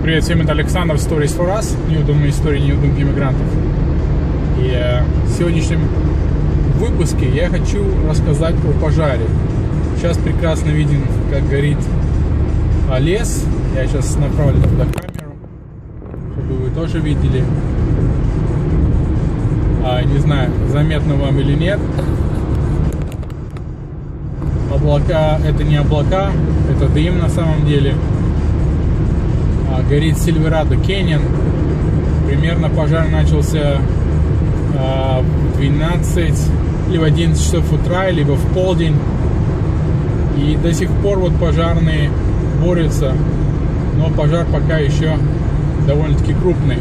Привет всем, это Александр, Stories for Us, неудобные истории неудобных иммигрантов. И в сегодняшнем выпуске я хочу рассказать о пожаре. Сейчас прекрасно виден, как горит лес. Я сейчас направлю туда камеру, чтобы вы тоже видели. Не знаю, заметно вам или нет. Облака — это не облака, это дым на самом деле. Горит Сильверадо Кэньон. Примерно пожар начался в 12 либо 11 часов утра, либо в полдень. И до сих пор вот пожарные борются, но пожар пока еще довольно-таки крупный.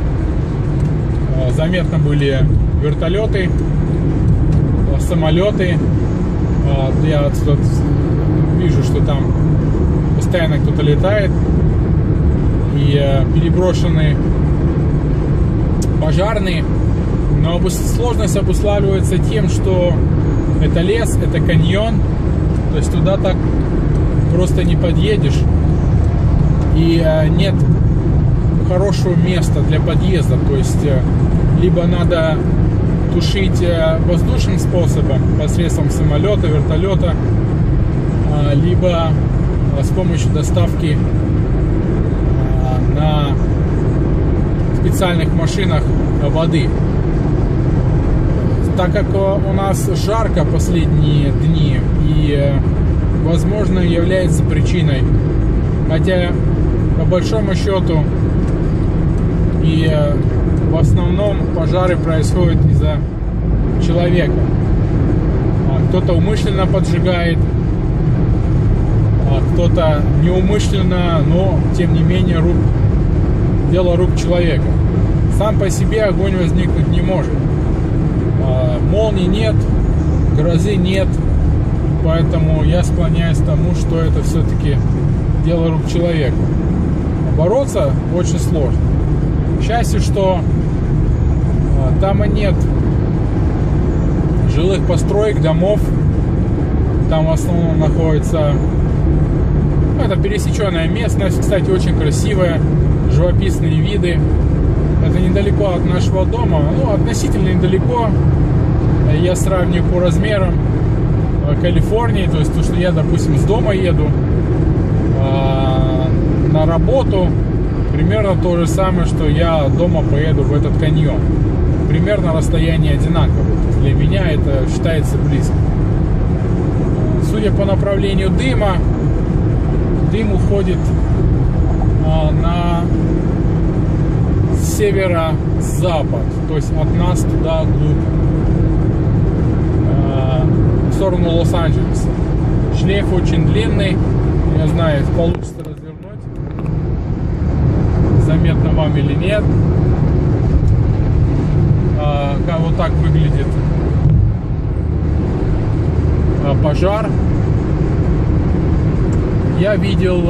Заметно были вертолеты, самолеты. Я отсюда вижу, что там постоянно кто-то летает. И переброшены пожарные. Но сложность обуславливается тем, что это лес, это каньон. То есть туда так просто не подъедешь. И нет хорошего места для подъезда. То есть либо надо тушить воздушным способом, посредством самолета, вертолета, либо с помощью доставки на специальных машинах воды. Так как у нас жарко последние дни, и возможно является причиной, хотя по большому счету и в основном пожары происходят из-за человека. Кто-то умышленно поджигает, кто-то неумышленно, но тем не менее дело рук человека. Сам по себе огонь возникнуть не может. Молний нет, грозы нет, поэтому я склоняюсь к тому, что это все-таки дело рук человека. Бороться очень сложно. К счастью, что там и нет жилых построек, домов. Там в основном находится... Это пересеченная местность, кстати, очень красивая, живописные виды. Это недалеко от нашего дома, ну, относительно недалеко. Я сравниваю по размерам Калифорнии, то есть то, что я, допустим, с дома еду на работу, примерно то же самое, что я дома поеду в этот каньон. Примерно расстояние одинаковое. Для меня это считается близко. Судя по направлению дыма, дым уходит на северо-запад, то есть от нас туда вглубь, в сторону Лос-Анджелеса. Шлейф очень длинный, не знаю, получится развернуть, заметно вам или нет. Как вот так выглядит пожар. Я видел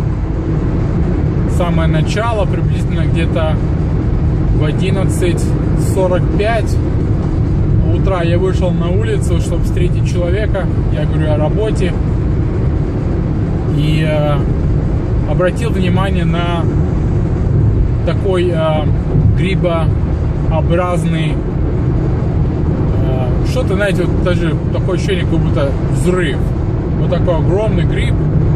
самое начало, приблизительно где-то в 11:45 утра я вышел на улицу, чтобы встретить человека. Я говорю о работе. И обратил внимание на такой грибообразный, что-то, знаете, вот даже такое ощущение, как будто взрыв. Вот такой огромный гриб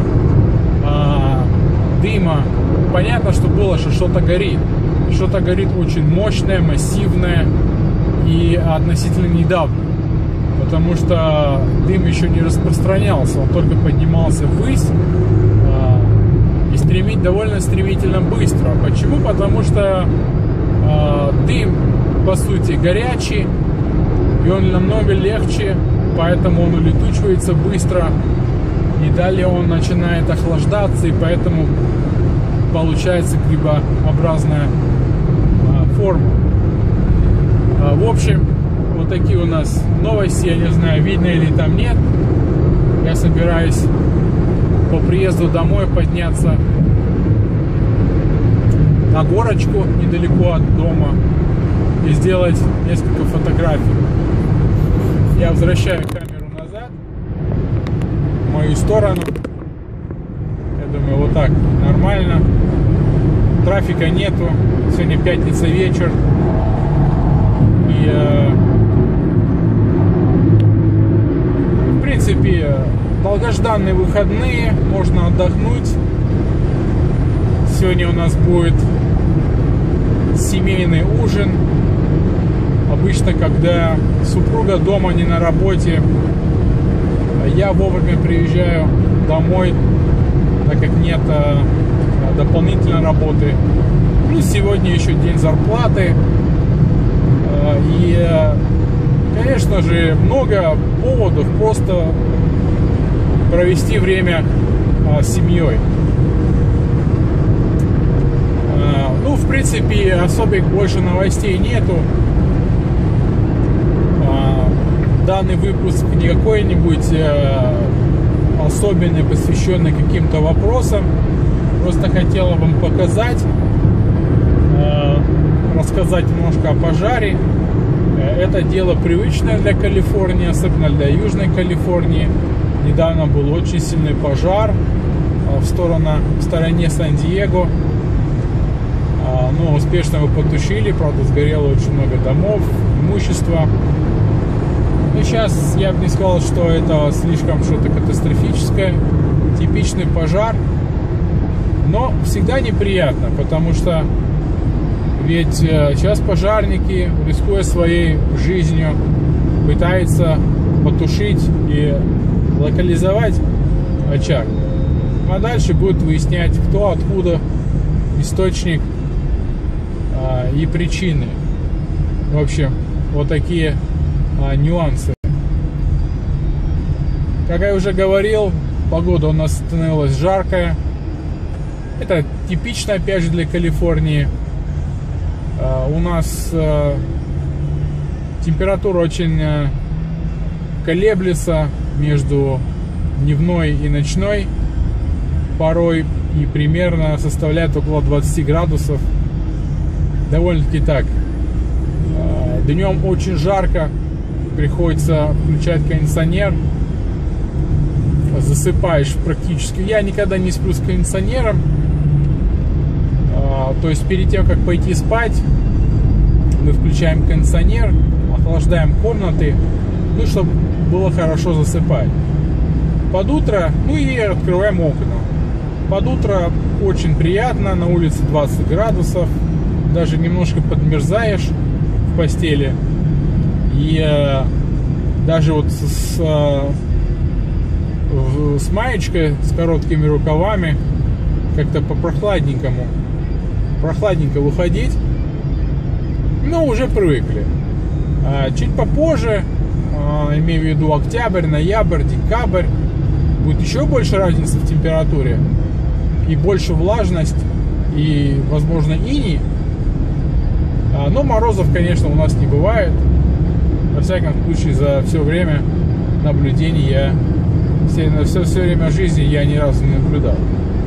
дыма. Понятно, что было, что что-то горит. Что-то горит очень мощное, массивное и относительно недавно. Потому что дым еще не распространялся, он только поднимался ввысь и довольно стремительно быстро. Почему? Потому что дым, по сути, горячий, и он намного легче, поэтому он улетучивается быстро. И далее он начинает охлаждаться, и поэтому получается грибообразная форма. В общем, вот такие у нас новости. Я не знаю, видно или там нет. Я собираюсь по приезду домой подняться на горочку недалеко от дома и сделать несколько фотографий. Я возвращаю камеру назад в мою сторону. Я думаю, вот так нормально. трафика нету. Сегодня пятница вечер. И в принципе долгожданные выходные, можно отдохнуть. Сегодня у нас будет семейный ужин. Обычно, когда супруга дома, не на работе, я вовремя приезжаю домой, так как нет дополнительной работы. Плюс сегодня еще день зарплаты. И, конечно же, много поводов просто провести время с семьей. Ну, в принципе, особо больше новостей нету. Данный выпуск не какой-нибудь особенный, посвященный каким-то вопросам. Просто хотела вам показать, рассказать немножко о пожаре. Это дело привычное для Калифорнии, особенно для Южной Калифорнии. Недавно был очень сильный пожар в стороне Сан-Диего. Но успешно его потушили, правда, сгорело очень много домов, имущества. Но сейчас я бы не сказал, что это слишком что-то катастрофическое, типичный пожар. Но всегда неприятно, потому что ведь сейчас пожарники, рискуя своей жизнью, пытаются потушить и локализовать очаг. А дальше будут выяснять, кто, откуда, источник и причины. В общем, вот такие нюансы. Как я уже говорил, погода у нас становилась жаркая. Это типично, опять же, для Калифорнии. У нас температура очень колеблется между дневной и ночной порой, и примерно составляет около 20 градусов. Довольно-таки так. Днем очень жарко, приходится включать кондиционер, засыпаешь практически. Я никогда не сплю с кондиционером, то есть перед тем, как пойти спать, мы включаем кондиционер, охлаждаем комнаты, ну, чтобы было хорошо засыпать. Под утро, ну и открываем окна. Под утро очень приятно, на улице 20 градусов, даже немножко подмерзаешь в постели. И даже вот с маечкой, с короткими рукавами, как-то прохладненько выходить. Ну, уже привыкли. Чуть попозже, имею в виду октябрь, ноябрь, декабрь, будет еще больше разницы в температуре и больше влажность, и, возможно, иней. Но морозов, конечно, у нас не бывает. Во всяком случае, за все время наблюдений все время жизни я ни разу не наблюдал.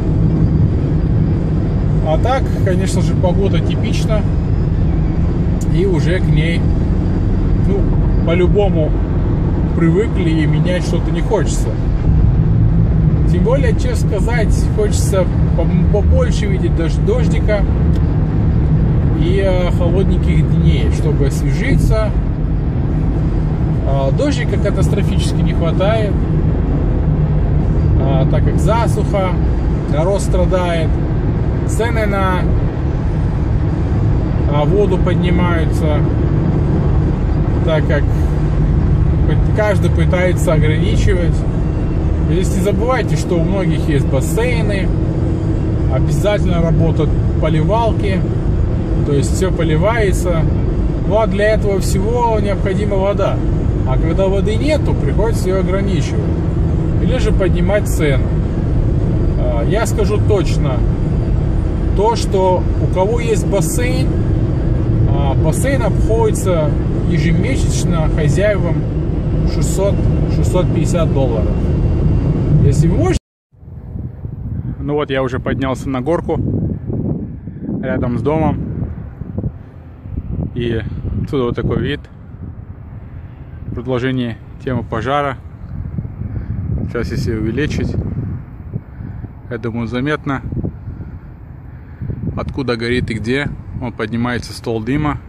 А так, конечно же, погода типична, и уже к ней, ну, по-любому привыкли, и менять что-то не хочется. Тем более, честно сказать, хочется побольше видеть дождика и холодненьких дней, чтобы освежиться. Дождика катастрофически не хватает, так как засуха, народ страдает, цены на воду поднимаются, так как каждый пытается ограничивать. Здесь не забывайте, что у многих есть бассейны, обязательно работают поливалки, то есть все поливается. Ну а для этого всего необходима вода. А когда воды нету, приходится ее ограничивать. Или же поднимать цену. Я скажу точно, то, что у кого есть бассейн, бассейн обходится ежемесячно хозяевам $600-650. Если вы можете... Ну вот, я уже поднялся на горку рядом с домом. И отсюда вот такой вид. Продолжение темы пожара. Сейчас, если увеличить, я думаю, заметно. откуда горит и где. Он поднимается столб дыма.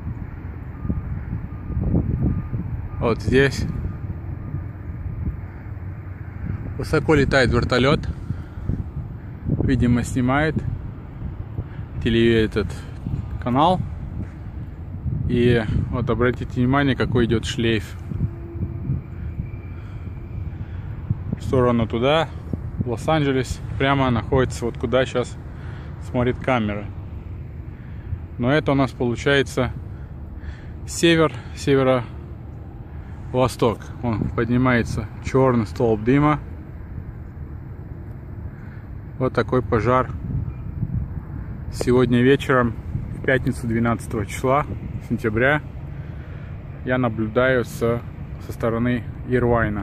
Вот здесь. Высоко летает вертолет. Видимо, снимает этот канал. И вот обратите внимание, какой идет шлейф. В сторону туда, в Лос-Анджелес. Прямо находится вот куда сейчас смотрит камера. Но это у нас получается север, северо-восток. Он поднимается черный столб дыма. Вот такой пожар сегодня вечером, в пятницу 12 числа сентября, я наблюдаю со стороны Ирвайна.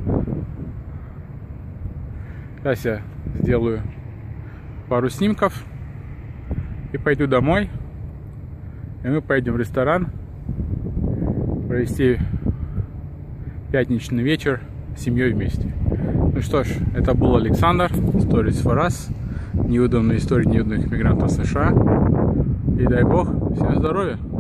Сейчас я сделаю пару снимков и пойду домой. И мы пойдем в ресторан провести пятничный вечер с семьей вместе. Ну что ж, это был Александр, Stories for Us, неудобные истории неудобных мигрантов США. И дай бог, всем здоровья!